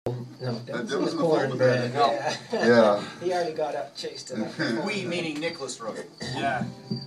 No, That that was was the in the cornbread. folded Yeah. Yeah. He already got up, chased it up. We meaning Nicholas wrote it. Yeah.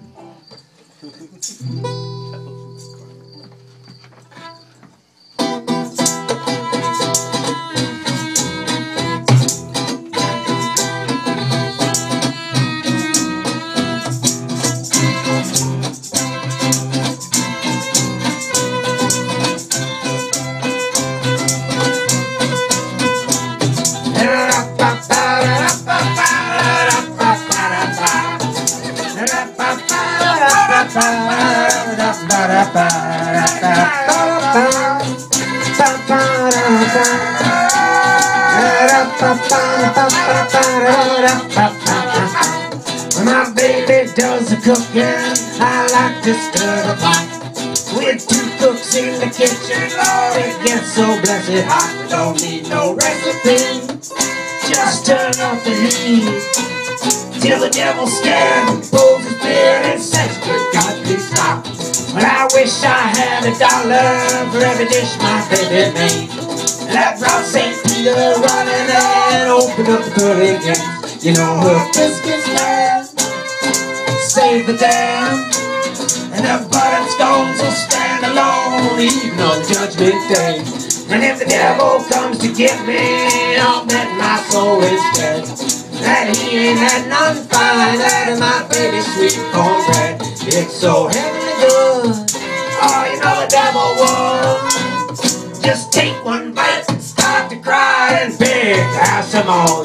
My baby does the cooking, I like to stir the pot. With two cooks in the kitchen, Lord, it gets so blessed hot. We don't need no recipe, just turn up the heat till the devil's scared and pulls his beard and says, "Good God, please stop." But I wish I had $1 for every dish my baby made. That brought St. Peter running and opened up the pearly gates. You know her biscuits land save the dam, and her buttered scones will stand alone even on Judgment Day. And if the devil comes to get me, I'll bet my soul instead that he ain't had none fine out of my baby's sweet cornbread. It's so heavenly good, oh, you know the devil would just take one bite and start to cry and beg to have some more.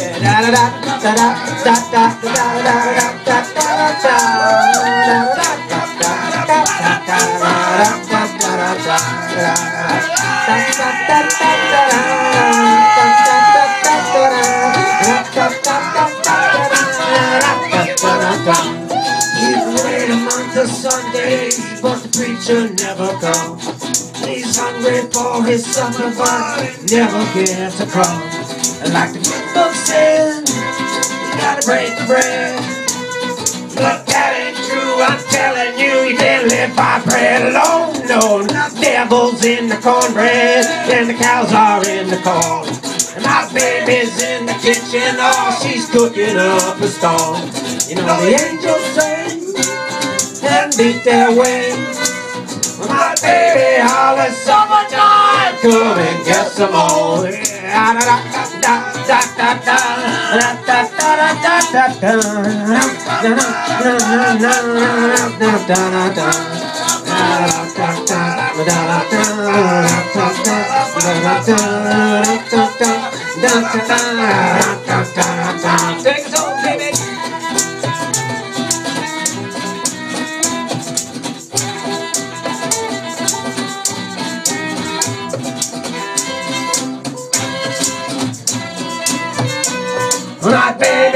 He's waited a month of Sundays, but the preacher never comes. He's hungry for his supper, but never gets a crumb. And like the good book says, you gotta break the bread. But that ain't true, I'm telling you, you can't live by bread alone. No, the devil's in the cornbread, and the cows are in the corn. And my baby's in the kitchen, oh, she's cooking up a storm. You know the angels sing and beat their wings. My baby hollers, summertime, come and get some more. Take it home, baby. My baby